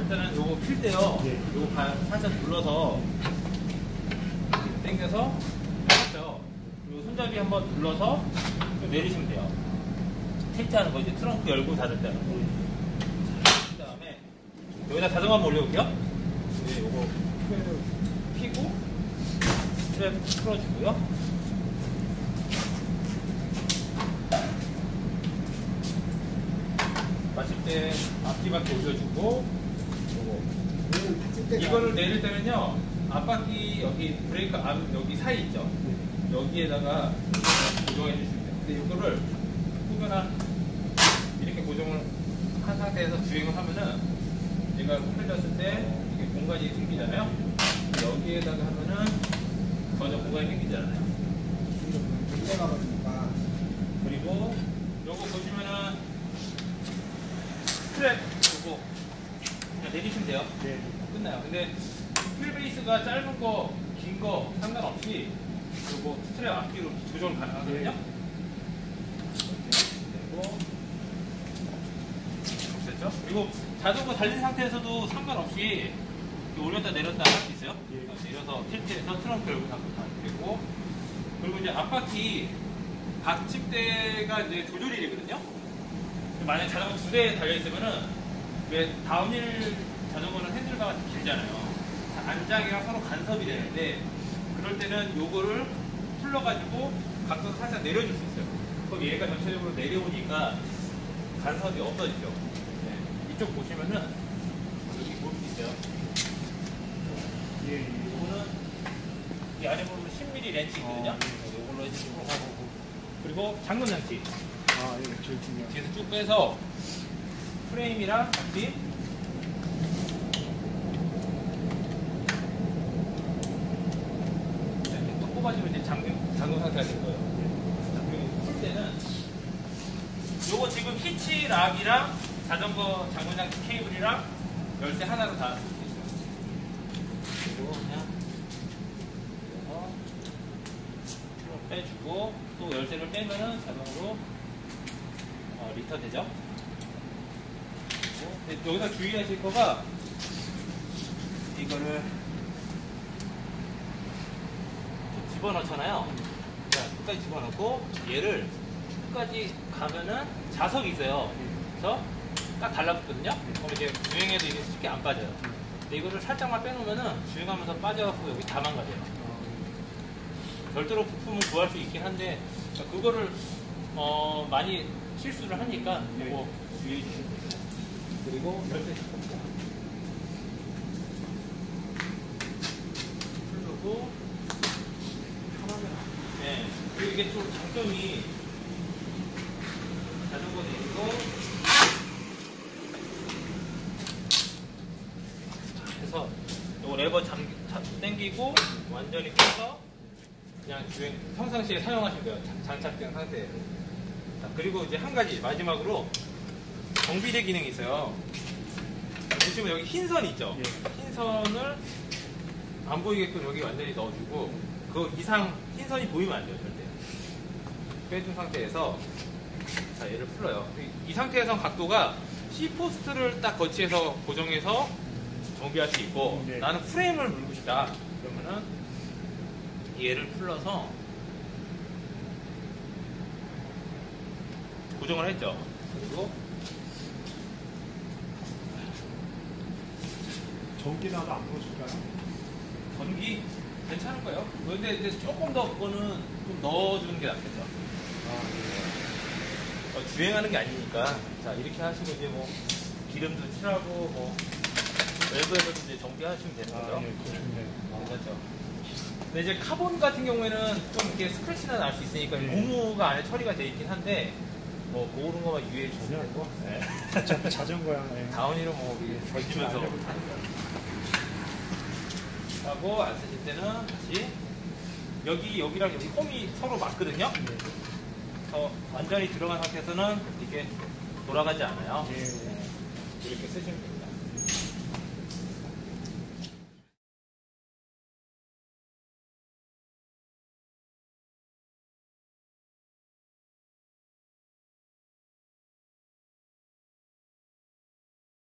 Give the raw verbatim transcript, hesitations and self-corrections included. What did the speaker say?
일단은 요거 필 때요. 네. 요거 바, 살짝 눌러서 당겨서 펴죠. 그리고 손잡이 한번 눌러서 내리시면 돼요. 틸트하는 거 이제 트렁크 열고 닫을 때. 그 다음에 여기다 자전거 한번 올려볼게요. 네, 요거 피고 스트랩 풀어주고요. 마실 때 앞뒤바퀴 올려주고 요거 이거를 내릴 때는요 앞바퀴 여기 브레이크 암 여기 사이 있죠. 여기에다가 고정해 주시면 돼요. 근데 이거를 후면한 이렇게 고정을 한 상태에서 주행을 하면은 얘가 흔들렸을 때 이게 공간이 생기잖아요. 여기에다가 하면은 전혀 공간이 생기잖아요. 그리고 요거 보시면은 스트랩 요거 그냥 내리시면 돼요. 네. 끝나요. 근데 휠베이스가 짧은 거, 긴 거 상관없이 요거 스트랩 앞뒤로 조절 가능하거든요. 네. 그리고 됐죠? 그리고 자전거 달린 상태에서도 상관없이 올렸다 내렸다 할 수 있어요. 네. 내려서 틸트해서 트렁크 열고 닫고 되고 그리고 이제 앞바퀴 받침대가 이제 조절이 되거든요. 만약에 자전거 두 대 달려있으면은, 왜 다운힐 자전거는 핸들바가 길잖아요. 안장이랑 서로 간섭이 되는데, 그럴 때는 요거를 풀러가지고 각도를 살짝 내려줄 수 있어요. 그럼 얘가 전체적으로 내려오니까 간섭이 없어지죠. 네. 이쪽 보시면은, 여기 볼 수 있어요. 예, 예. 요거는, 이 안에 보면 십 밀리미터 렌치 있거든요. 어, 네. 요걸로 이제 풀어 가보고. 그리고 잠금 장치. 아, 예, 제일 중요한. 뒤에서 쭉 빼서 프레임이랑 같이 이렇게 또 뽑아주면 이제 잠금, 잠금 상태가 될 거예요. 그리고 풀 때는 요거 지금 히치락이랑 자전거 잠금 장치 케이블이랑 열쇠 하나로 다 쓸 수 있어요. 그리고 그냥 빼주고 또 열쇠를 빼면은 자동으로 어, 리턴 되죠. 근데 여기서 주의하실 거가 이거를 집어넣잖아요. 자, 끝까지 집어넣고 얘를 끝까지 가면은 자석이 있어요. 그래서 딱 달라붙거든요. 그럼 이제 주행해도 이게 쉽게 안 빠져요. 근데 이거를 살짝만 빼놓으면은 주행하면서 빠져갖고 여기 다 망가져요. 별도로 부품을 구할 수 있긴 한데 그거를 어, 많이 실수를 하니까 이거 주의해 주시면 됩니다. 그리고 열쇠 풀고 네. 그리고 이게 좀 장점이 자전거 내리고 그래서 이거 레버 잠, 잠, 당기고 완전히 펴서 그냥 주행 평상시에 사용하시면 돼요. 장착된 상태에서. 자, 그리고 이제 한 가지 마지막으로 정비대 기능이 있어요. 보시면 여기 흰 선 있죠? 예. 흰 선을 안 보이게끔 여기 완전히 넣어주고 그 이상 흰 선이 보이면 안 돼요. 절대. 빼준 상태에서 자 얘를 풀어요. 이 상태에서 각도가 C포스트를 딱 거치해서 고정해서 정비할 수 있고 네. 나는 프레임을 물고 싶다. 그러면은 얘를 풀러서 고정을 했죠. 그리고 전기 나도 안 풀어줄까요? 전기 괜찮을 거예요. 그런데 이제 조금 더 그거는 좀 넣어주는 게 낫겠죠. 아, 네. 어, 주행하는 게 아니니까. 자, 이렇게 하시고 이제 뭐 기름도 칠하고 뭐 외부에서도 이제 정비하시면 되는 거죠. 아, 예, 그거 좋네요. 아. 괜찮죠. 근데 이제 카본 같은 경우에는 좀 이렇게 스크래치나 날 수 있으니까 네. 고무가 안에 처리가 돼 있긴 한데 뭐 그런 거만 유의해 주시면 되고. 네. 어차피 자전거야. 예. 다운히로 뭐 우리 던지면서 알려고 하고 안 쓰실 때는 다시 여기 여기랑 여기 홈이 서로 맞거든요. 네. 그래서 완전히 들어간 상태에서는 이게 돌아가지 않아요. 예. 이렇게 쓰시면 됩니다.